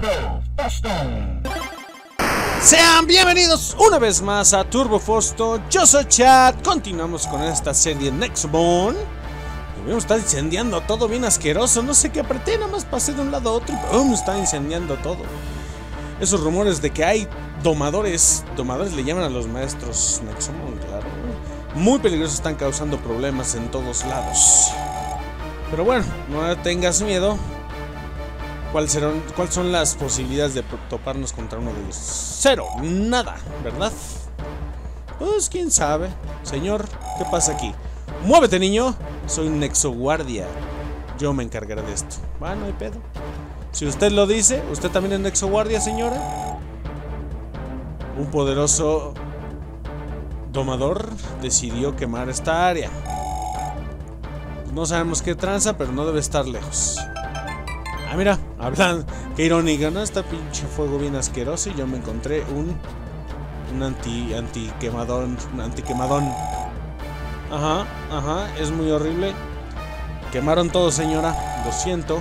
Sean bienvenidos una vez más a Turbo Fausto. Yo soy Chad. Continuamos con esta serie Nexomon. Debemos estar incendiando todo bien asqueroso. No sé qué apreté, nada más pasé de un lado a otro y ¡pum! Está incendiando todo. Esos rumores de que hay domadores le llaman a los maestros Nexomon, claro. Muy peligrosos, están causando problemas en todos lados. Pero bueno, no tengas miedo. ¿Cuáles son las posibilidades de toparnos contra uno de ellos? Cero, nada, ¿verdad? Pues quién sabe. Señor, ¿qué pasa aquí? ¡Muévete, niño! Soy un Nexoguardia. Yo me encargaré de esto. Bueno, no hay pedo. Si usted lo dice, ¿usted también es Nexoguardia, señora? Un poderoso domador decidió quemar esta área. No sabemos qué tranza, pero no debe estar lejos. Ah, mira, hablan, qué irónica, ¿no? Está pinche fuego bien asqueroso y yo me encontré un antiquemadón. Ajá, es muy horrible. Quemaron todo, señora, lo siento.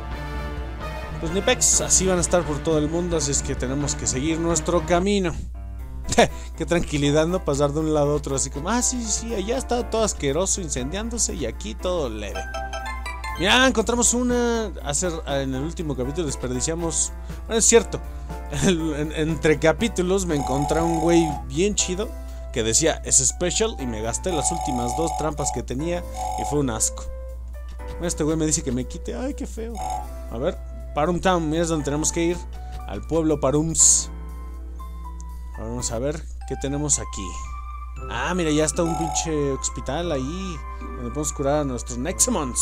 Pues ni pex, así van a estar por todo el mundo, así es que tenemos que seguir nuestro camino. Qué tranquilidad, ¿no? Pasar de un lado a otro así como, sí, allá está todo asqueroso incendiándose y aquí todo leve. Mira, encontramos una. En el último capítulo desperdiciamos. Bueno, es cierto. Entre capítulos me encontré un güey bien chido que decía es special y me gasté las últimas 2 trampas que tenía y fue un asco. Este güey me dice que me quite. Ay, qué feo. A ver, Parum Town, mira es donde tenemos que ir. Al pueblo Parums. Vamos a ver qué tenemos aquí. Ah, mira, ya está un pinche hospital ahí donde podemos curar a nuestros Nexomons.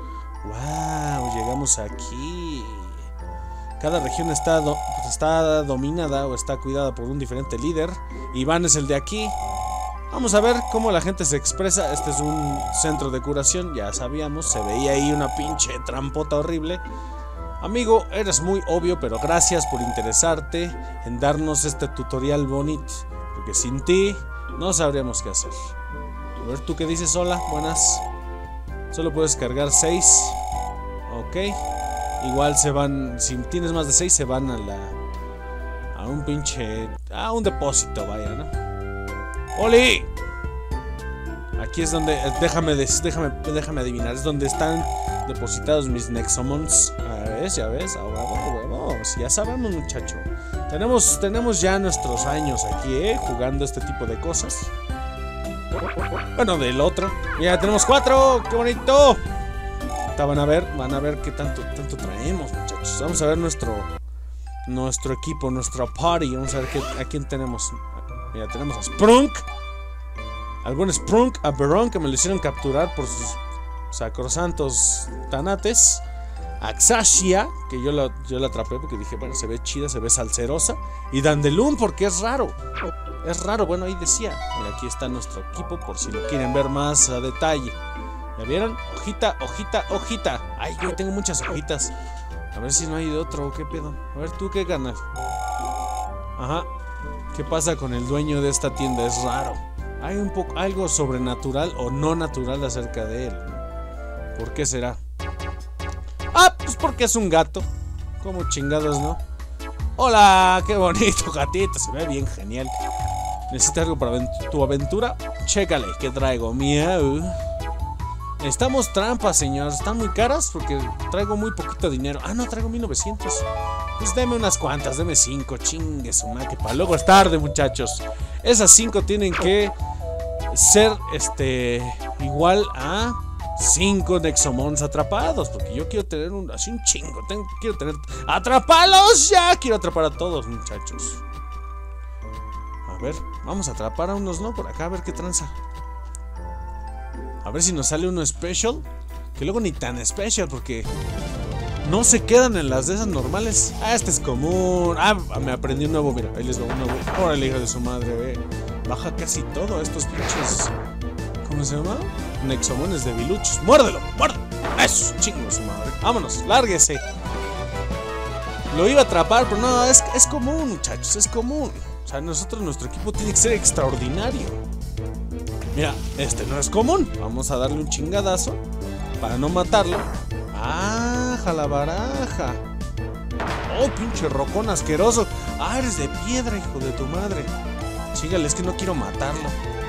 Wow, llegamos aquí. Cada región está dominada o está cuidada por un diferente líder. Iván es el de aquí. Vamos a ver cómo la gente se expresa. Este es un centro de curación, ya sabíamos. Se veía ahí una pinche trampota horrible. Amigo, eres muy obvio, pero gracias por interesarte en darnos este tutorial bonito. Porque sin ti no sabríamos qué hacer. A ver, ¿tú qué dices? Hola, buenas. Solo puedes cargar 6. Ok. Igual se van. Si tienes más de 6 se van a un pinche. A un depósito, vaya, ¿no? ¡Oli! Aquí es donde. Déjame adivinar. Es donde están depositados mis Nexomons. Ya ves. A huevo. Si ya sabemos, muchacho. Tenemos ya nuestros años aquí, jugando este tipo de cosas. Bueno, del otro. Mira, tenemos 4. ¡Qué bonito! Van a ver qué tanto traemos, muchachos. Vamos a ver nuestro equipo, nuestra party. Vamos a ver a quién tenemos. Mira, tenemos a Sprunk. Al buen Sprunk, a Beron, que me lo hicieron capturar por sus sacrosantos tanates. A Xashia, que yo la atrapé porque dije, bueno, se ve chida, se ve salserosa. Y Dandelun, porque es raro. Es raro, bueno, ahí decía. Mira, aquí está nuestro equipo por si lo quieren ver más a detalle. ¿Ya vieron? Hojita. Ay, yo tengo muchas hojitas. A ver si no hay de otro, ¿qué pedo? A ver, ¿tú qué ganas? Ajá. ¿Qué pasa con el dueño de esta tienda? Es raro. Hay algo sobrenatural o no natural acerca de él. ¿Por qué será? Pues porque es un gato. Como chingados, ¿no? Hola, qué bonito gatito. Se ve bien genial. ¿Necesitas algo para tu aventura? Chécale, ¿qué traigo? Miau. Necesitamos trampas, señor. Están muy caras porque traigo muy poquito dinero. No, traigo 1900. Pues deme unas cuantas, deme 5. Chingue su madre, que para luego es tarde, muchachos. Esas 5 tienen que ser igual a 5 Nexomons atrapados. Porque yo quiero tener así un chingo. Quiero tener. ¡Atrapalos ya! Quiero atrapar a todos, muchachos. A ver, vamos a atrapar a unos, ¿no? Por acá, a ver qué tranza. A ver si nos sale uno special. Que luego ni tan special porque no se quedan en las de esas normales. Este es común. Me aprendí un nuevo, mira, ahí les va un nuevo. Órale, hijo de su madre, baja casi todo estos pinches. ¿Cómo se llama? Nexomones debiluchos. ¡Muérdelo! Eso, chingo su madre. Vámonos, lárguese. Lo iba a atrapar, pero no, es común, muchachos, es común. O sea, nuestro equipo tiene que ser extraordinario. Mira, este no es común. Vamos a darle un chingadazo para no matarlo. ¡Ah! ¡Jala baraja! Oh, pinche rocón asqueroso. Ah, eres de piedra, hijo de tu madre. Chígale, es que no quiero matarlo.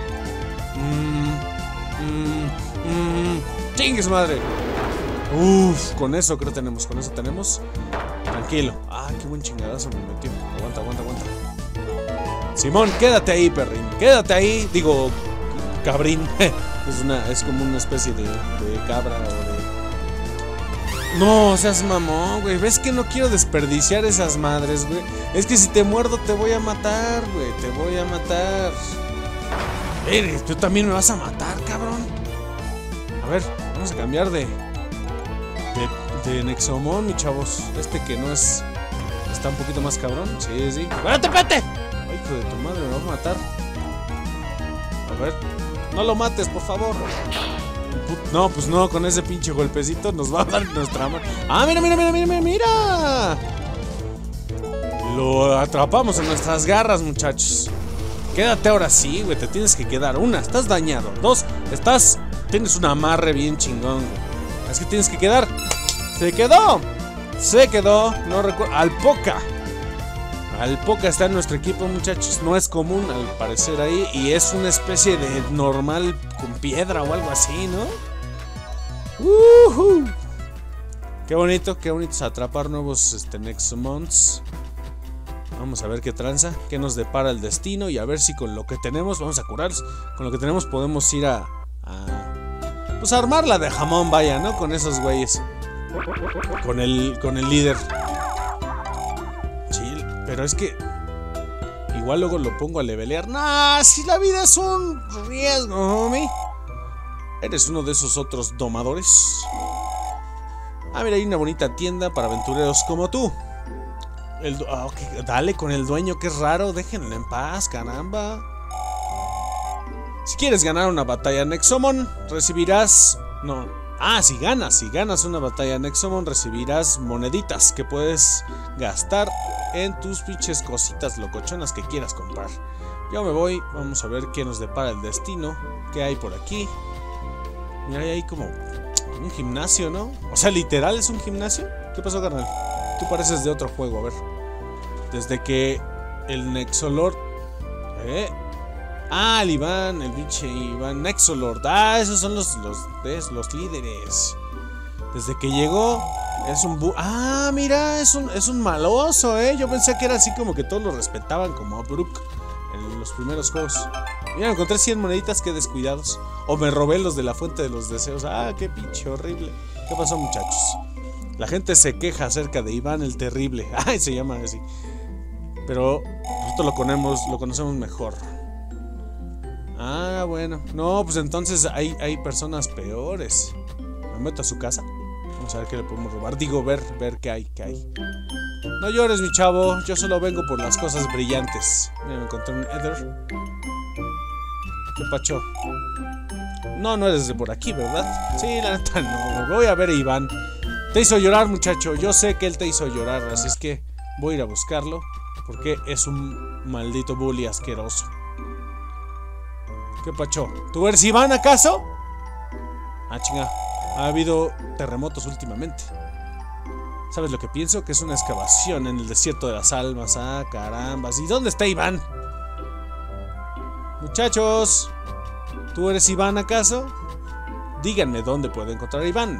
Chingue su madre. Uf, con eso creo tenemos. Con eso tenemos. Tranquilo. Ah, qué buen chingadazo me metió. Aguanta, aguanta, aguanta. Simón, quédate ahí, perrín. Quédate ahí. Digo, cabrín. Es como una especie de cabra o de... No, seas mamón, güey. ¿Ves que no quiero desperdiciar esas madres, güey? Es que si te muerdo te voy a matar, güey. Te voy a matar. Tú también me vas a matar, cabrón. A ver, vamos a cambiar de Nexomon, mi chavos. Este que no es... Está un poquito más cabrón. Sí, sí. ¡Espérate, espérate! Ay, hijo de tu madre, me va a matar. A ver. No lo mates, por favor. No, pues no, con ese pinche golpecito nos va a dar nuestra mano. ¡Ah, mira, mira, mira, mira, mira! Lo atrapamos en nuestras garras, muchachos. Quédate ahora sí, güey, te tienes que quedar. 1, estás dañado. 2, tienes un amarre bien chingón, güey. Es que tienes que quedar. ¡Se quedó! Se quedó, no recuerdo. Alpoca está en nuestro equipo, muchachos. No es común, al parecer ahí. Y es una especie de normal con piedra o algo así, ¿no? Qué bonito es atrapar nuevos Nexomons. Vamos a ver qué tranza, qué nos depara el destino. Y a ver si con lo que tenemos, vamos a curarnos. Con lo que tenemos podemos ir pues a armarla de jamón, vaya, ¿no? Con esos güeyes. Con el líder. Chill, pero es que igual luego lo pongo a levelear. Nah, si la vida es un riesgo, homie. Eres uno de esos otros domadores. Ah, mira, hay una bonita tienda para aventureros como tú. Okay, dale con el dueño, que es raro. Déjenlo en paz, caramba. Si quieres ganar una batalla Nexomon, recibirás... No. Ah, si ganas una batalla Nexomon, recibirás moneditas que puedes gastar en tus pinches cositas locochonas que quieras comprar. Yo me voy, vamos a ver qué nos depara el destino. ¿Qué hay por aquí? Mira, hay como un gimnasio, ¿no? O sea, literal es un gimnasio. ¿Qué pasó, carnal? Tú pareces de otro juego, a ver. Desde que el Nexolord... Ah, el Iván, el pinche Iván Nexolord. Ah, esos son los líderes. Desde que llegó es un ah, mira, es un maloso, Yo pensé que era así como que todos lo respetaban como a Brook en los primeros juegos. Mira, encontré 100 moneditas, qué descuidados. O me robé los de la fuente de los deseos. Ah, qué pinche horrible. ¿Qué pasó, muchachos? La gente se queja acerca de Iván el Terrible. Ay, se llama así. Pero nosotros lo conocemos mejor. Ah, bueno. No, pues entonces hay personas peores. Me meto a su casa. Vamos a ver qué le podemos robar. Digo, ver qué hay. No llores, mi chavo. Yo solo vengo por las cosas brillantes. Mira, me encontré un Ether. ¿Qué pacho? No eres de por aquí, ¿verdad? Sí, la neta no. Voy a ver a Iván. Te hizo llorar, muchacho. Yo sé que él te hizo llorar. Así es que voy a ir a buscarlo. Porque es un maldito bully asqueroso. ¿Qué pacho? ¿Tú eres Iván, acaso? Ah, chinga. Ha habido terremotos últimamente. ¿Sabes lo que pienso? Que es una excavación en el desierto de las almas. Ah, carambas. ¿Y dónde está Iván? Muchachos, ¿tú eres Iván, acaso? Díganme dónde puedo encontrar a Iván.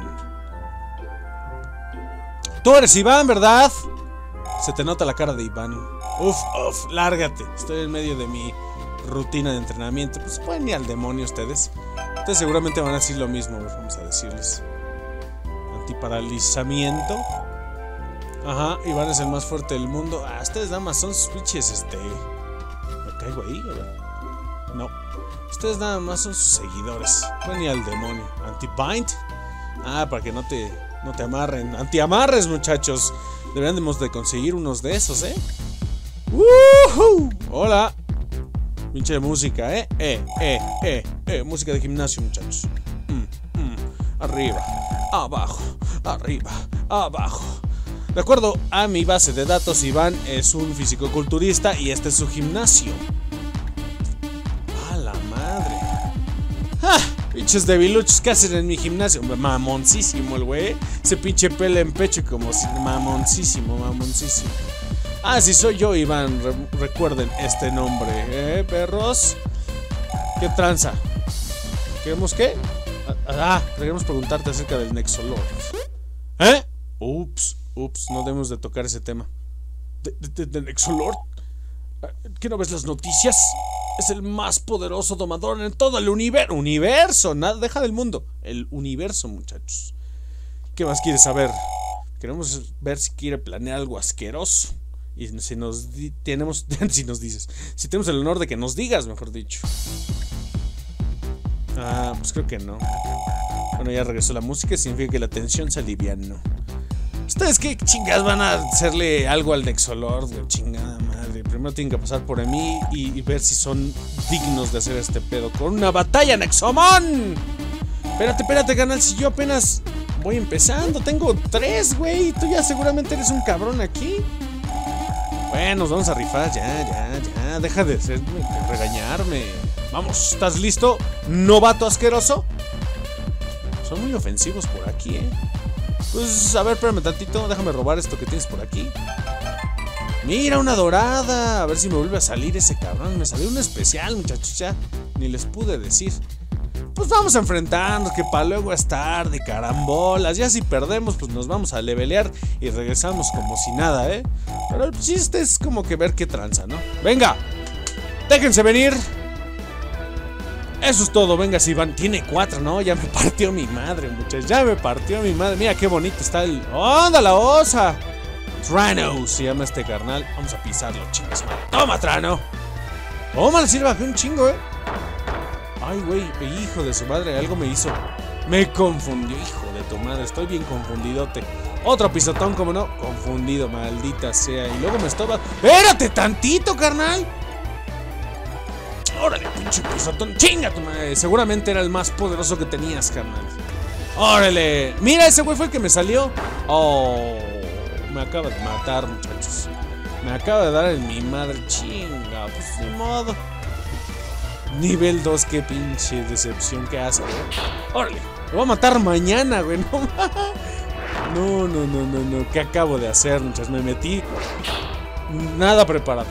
Tú eres Iván, ¿verdad? Se te nota la cara de Iván. Uf, lárgate. Estoy en medio de mi rutina de entrenamiento. Pues pueden ir al demonio ustedes. Ustedes seguramente van a decir lo mismo. Vamos a decirles. Antiparalizamiento. Ajá, Iván es el más fuerte del mundo. Ah, ustedes nada más son sus pinches, ¿me caigo ahí? A ver. No. Ustedes nada más son sus seguidores. Pueden ir al demonio. Anti-bind. Ah, para que no te amarren. Anti-amarres, muchachos. Deberíamos de conseguir unos de esos, ¡Woohoo! Hola. Pinche música, música de gimnasio, muchachos. Arriba, abajo, arriba, abajo. De acuerdo a mi base de datos, Iván es un fisicoculturista y este es su gimnasio. ¡A la madre! ¡Ah! Pinches debiluchos que hacen en mi gimnasio. Mamoncísimo el güey. Ese pinche pelo en pecho como si... Mamoncísimo, mamoncísimo. Ah, si soy yo, Iván. Recuerden este nombre, perros. ¿Qué tranza? ¿Queremos qué? Queremos preguntarte acerca del Nexolord. Ups, no debemos de tocar ese tema. ¿De Nexolord? ¿Qué no ves las noticias? Es el más poderoso domador en todo el universo. Nada, deja del mundo. El universo, muchachos. ¿Qué más quieres saber? Queremos ver si quiere planear algo asqueroso. Y si tenemos el honor de que nos digas, mejor dicho. Pues creo que no. Bueno, ya regresó la música, significa que la tensión se alivianó. ¿Ustedes qué chingas van a hacerle algo al Nexolord, güey? Chingada madre. Primero tienen que pasar por mí y ver si son dignos de hacer este pedo con una batalla, Nexomon. Espérate, canal, si yo apenas voy empezando. Tengo 3, güey. Tú ya seguramente eres un cabrón aquí. Bueno, nos vamos a rifar, ya. Deja de regañarme. Vamos, ¿estás listo, novato asqueroso? Son muy ofensivos por aquí, Pues, a ver, espérame tantito. Déjame robar esto que tienes por aquí. Mira, una dorada. A ver si me vuelve a salir ese cabrón. Me salió un especial, muchachos, ya. Ni les pude decir. Pues vamos a enfrentarnos, que para luego es tarde, carambolas. Ya si perdemos, pues nos vamos a levelear y regresamos como si nada, Pero el chiste es como que ver qué tranza, ¿no? ¡Venga! ¡Déjense venir! Eso es todo, venga, si Iván. Tiene 4, ¿no? Ya me partió mi madre, muchachos. Ya me partió mi madre. Mira qué bonito está el... ¡Onda la osa! Trano se llama este carnal. Vamos a pisarlo, chingas. ¡Toma, Trano! ¡Toma, le sirve un chingo, Ay, güey, hijo de su madre, algo me hizo. Me confundió, hijo de tu madre. Estoy bien confundidote. Otro pisotón, como no. Confundido, maldita sea. Y luego me estaba... ¡Espérate tantito, carnal! ¡Órale, pinche pisotón! ¡Chinga tu madre! Seguramente era el más poderoso que tenías, carnal. ¡Órale! Mira, ese güey fue el que me salió. ¡Oh! Me acaba de matar, muchachos. Me acaba de dar en mi madre. Chinga, pues ni modo. Nivel 2, qué pinche decepción que hace, ¡Órale! Lo voy a matar mañana, güey. No. ¿Qué acabo de hacer, muchachos? Me metí. Nada preparado.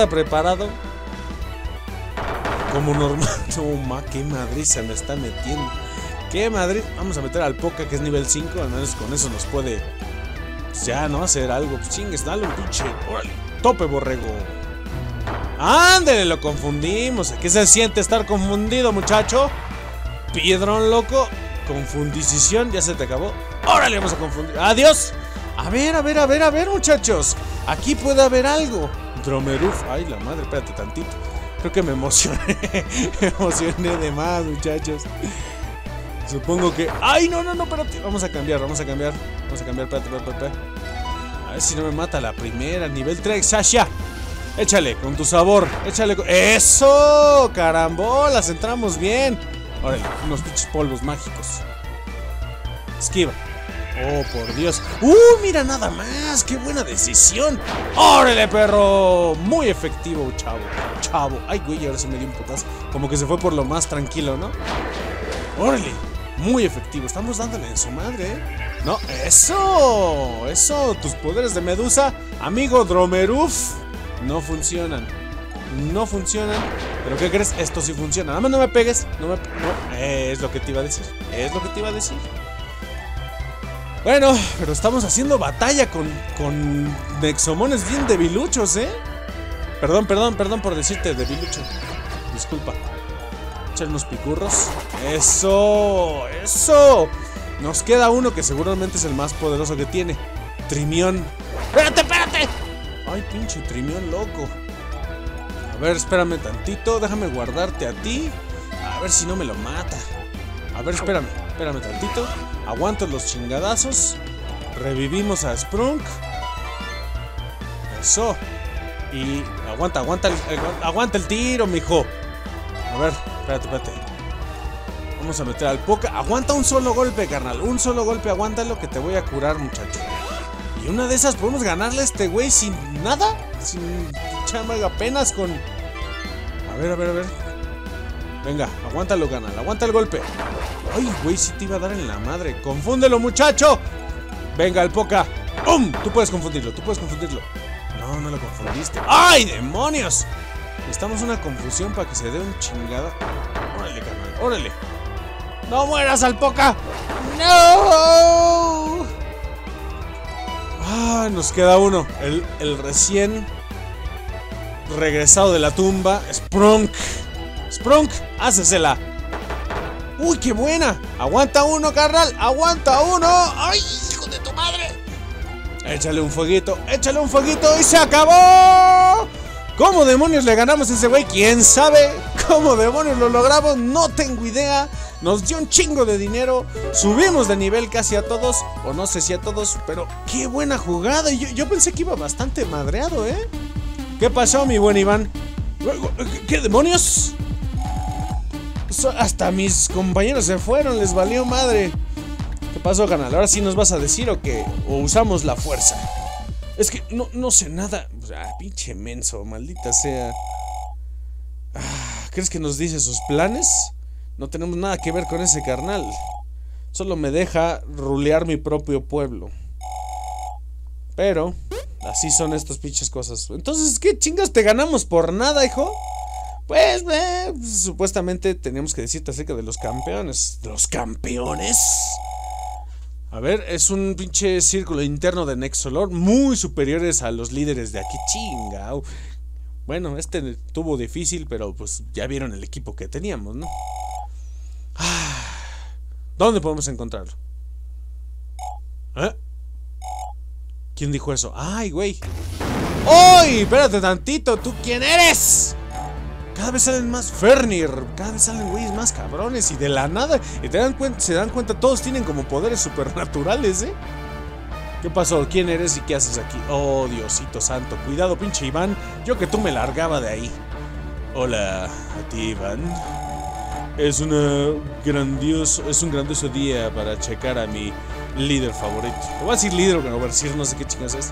Como normal. No, qué madriza me está metiendo. Qué madre. Vamos a meter al Poca, que es nivel 5. Al menos con eso nos puede. Pues ya, ¿no? Hacer algo. Pues chingues, dale un pinche. ¡Órale! Tope, borrego. ¡Ándale! Lo confundimos. ¿Qué se siente estar confundido, muchacho? Piedrón loco. Confundición. Ya se te acabó. ¡Órale! Vamos a confundir. ¡Adiós! A ver, muchachos. Aquí puede haber algo. Dromeruf. Ay, la madre, espérate tantito. Creo que me emocioné. Me emocioné de más, muchachos. Supongo que... ¡Ay, no! Espérate. Vamos a cambiar. Espérate. A ver si no me mata la primera. Nivel 3, Sasha. Échale, con tu sabor. ¡Eso! ¡Carambolas! Entramos bien. Órale, unos pinches polvos mágicos. Esquiva. Oh, por Dios. Mira nada más. ¡Qué buena decisión! ¡Órale, perro! Muy efectivo, chavo. Ay, güey, ahora se me dio un putazo. Como que se fue por lo más tranquilo, ¿no? ¡Órale! Muy efectivo. Estamos dándole en su madre, No, eso. Tus poderes de medusa, amigo Dromeruf, no funcionan. Pero ¿qué crees? Esto sí funciona. Nada más no me pegues. No. Es lo que te iba a decir. Bueno, pero estamos haciendo batalla con Nexomones bien debiluchos, Perdón por decirte debilucho. Disculpa. Echar unos picurros. ¡Eso! Nos queda uno que seguramente es el más poderoso que tiene. Trimión. ¡Espérate! ¡Ay, pinche Trimión loco! A ver, espérame tantito. Déjame guardarte a ti. A ver si no me lo mata. A ver, espérame tantito. Aguanto los chingadazos. Revivimos a Sprunk. Eso. Y aguanta el tiro, mijo. A ver, espérate. Vamos a meter al Poca. Aguanta un solo golpe, carnal. Un solo golpe, aguántalo que te voy a curar, muchacho. Y una de esas podemos ganarle a este güey sin nada. Sin chamba, apenas con... A ver. Venga, aguántalo, canal. Aguanta el golpe. Ay, güey, sí te iba a dar en la madre. ¡Confúndelo, muchacho! Venga, el Poca. ¡Pum! Tú puedes confundirlo, tú puedes confundirlo. No, no lo confundiste. ¡Ay, demonios! Necesitamos una confusión para que se dé un chingada. Órale, canal, órale. ¡No mueras, al Poca! ¡No! Ah, nos queda uno. El recién regresado de la tumba. Sprunk. Sprunk, hácesela. ¡Uy, qué buena! ¡Aguanta uno, carnal! ¡Aguanta uno! ¡Ay, hijo de tu madre! Échale un fueguito y se acabó. ¿Cómo demonios le ganamos a ese güey? ¿Quién sabe? ¿Cómo demonios lo logramos? No tengo idea. Nos dio un chingo de dinero. Subimos de nivel casi a todos. O no sé si a todos, pero qué buena jugada. Yo pensé que iba bastante madreado, ¿eh? ¿Qué pasó, mi buen Iván? ¿Qué demonios? Hasta mis compañeros se fueron, les valió madre. ¿Qué pasó, canal? ¿Ahora sí nos vas a decir o qué? ¿O usamos la fuerza? Es que no sé nada. Pinche menso, maldita sea. ¿Crees que nos dice sus planes? No tenemos nada que ver con ese carnal. Solo me deja rulear mi propio pueblo. Pero así son estas pinches cosas. Entonces, ¿qué chingas te ganamos por nada, hijo? Pues, supuestamente teníamos que decirte acerca de los campeones. ¿De los campeones? A ver, es un pinche círculo interno de Nexolord muy superiores a los líderes de aquí. Chingao. Bueno, este tuvo difícil, pero pues ya vieron el equipo que teníamos, ¿no? ¿Dónde podemos encontrarlo? ¿Eh? ¿Quién dijo eso? ¡Ay, güey! ¡Uy! Espérate tantito, ¿tú quién eres? Cada vez salen más Fenrir, cada vez salen güeyes más cabrones y de la nada. Y se dan cuenta, todos tienen como poderes supernaturales, ¿eh? ¿Qué pasó? ¿Quién eres y qué haces aquí? Oh, Diosito santo, cuidado, pinche Iván. Yo que tú me largaba de ahí. Hola, a ti, Iván. Es un grandioso día para checar a mi líder favorito. Le voy a decir líder, pero no voy a decir no sé qué chingas es.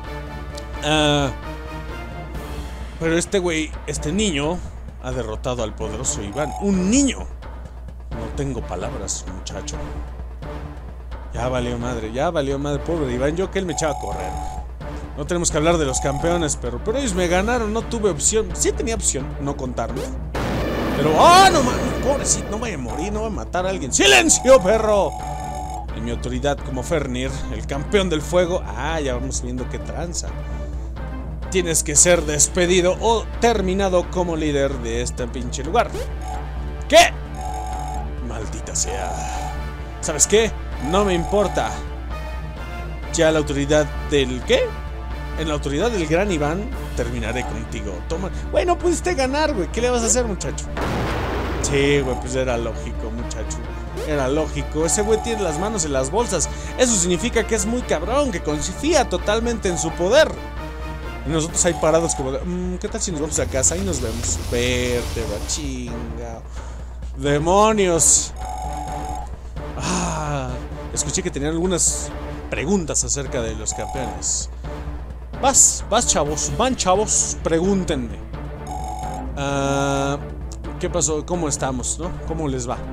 Pero este güey, este niño, ha derrotado al poderoso Iván. ¡Un niño! No tengo palabras, muchacho. Ya valió madre, pobre Iván. Yo que él me echaba a correr. No tenemos que hablar de los campeones, pero ellos me ganaron, no tuve opción. Sí tenía opción, no contarme. Pero, no mames, pobrecito, no vaya a morir, no va a matar a alguien. ¡Silencio, perro! En mi autoridad como Fenrir, el campeón del fuego. Ya vamos viendo qué tranza. Tienes que ser despedido o terminado como líder de este pinche lugar. ¿Qué? Maldita sea. ¿Sabes qué? No me importa. Ya la autoridad del... ¿qué? En la autoridad del gran Iván terminaré contigo. Toma. Güey, no pudiste ganar, güey. ¿Qué le vas a hacer, muchacho? Sí, güey, pues era lógico, muchacho. Era lógico. Ese güey tiene las manos en las bolsas. Eso significa que es muy cabrón, que confía totalmente en su poder. Y nosotros ahí parados como... ¿qué tal si nos vamos a casa? Ahí nos vemos. Vértebra, chinga. ¡Demonios! Escuché que tenían algunas preguntas acerca de los campeones. Vas chavos, van chavos, pregúntenme. ¿Qué pasó? ¿Cómo estamos, no? ¿Cómo les va?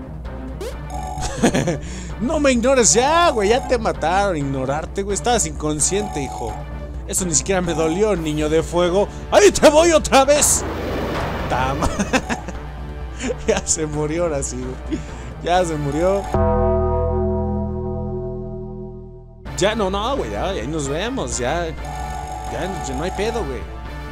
No me ignores ya, güey, ya te mataron. Ignorarte, güey, estabas inconsciente, hijo. Eso ni siquiera me dolió, niño de fuego. ¡Ahí te voy otra vez! ¡Tama! Ya se murió ahora sí, güey. Ya se murió. Ya no, güey, ya ahí nos vemos, ya no hay pedo, güey.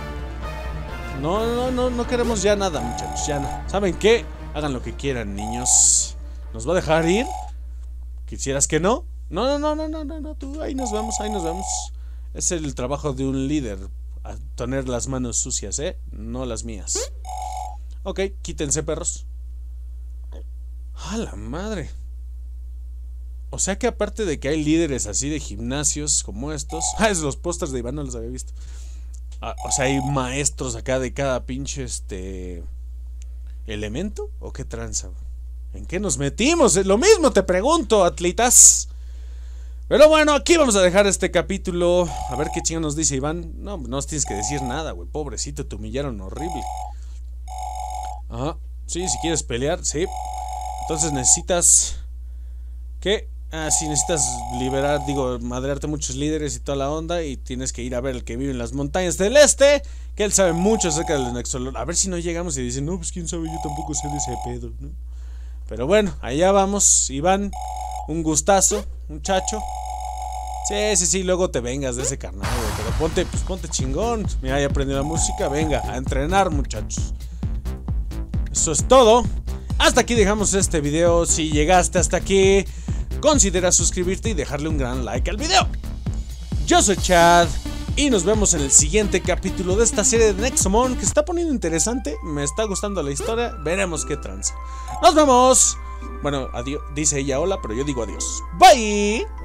No queremos ya nada, muchachos, ya no. ¿Saben qué? Hagan lo que quieran, niños. ¿Nos va a dejar ir? ¿Quisieras que no? No, tú, ahí nos vemos. Es el trabajo de un líder, a tener las manos sucias, no las mías. Ok, quítense, perros. ¡A la madre! O sea que aparte de que hay líderes así de gimnasios como estos... es los pósters de Iván, no los había visto. O sea, hay maestros acá de cada pinche elemento. ¿O qué tranza? ¿En qué nos metimos? Lo mismo te pregunto, atlitas. Pero bueno, aquí vamos a dejar este capítulo. A ver qué chingo nos dice Iván. No nos tienes que decir nada, güey. Pobrecito, te humillaron horrible. Sí, si quieres pelear, sí. Entonces necesitas... ¿Qué? Ah, sí, necesitas liberar, madrearte muchos líderes y toda la onda. Y tienes que ir a ver al que vive en las montañas del este, que él sabe mucho acerca del Nexolor. A ver si no llegamos y dicen, no, pues quién sabe, yo tampoco sé de ese pedo, ¿no? Pero bueno, allá vamos, Iván. Un gustazo, muchacho. Sí, luego te vengas de ese carnal, güey. Pero ponte chingón. Mira, ya aprendí la música, venga, a entrenar, muchachos. Eso es todo. Hasta aquí dejamos este video. Si llegaste hasta aquí, considera suscribirte y dejarle un gran like al video. Yo soy Chad y nos vemos en el siguiente capítulo de esta serie de Nexomon, que se está poniendo interesante. Me está gustando la historia. Veremos qué tranza. Nos vemos. Bueno, adiós. Dice ella hola, pero yo digo adiós. Bye.